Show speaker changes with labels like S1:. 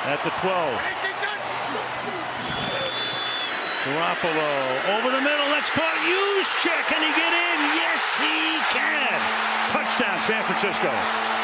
S1: at the 12. Garoppolo over the middle. That's caught. Juszczyk, can he get in? Yes, he can. Touchdown, San Francisco.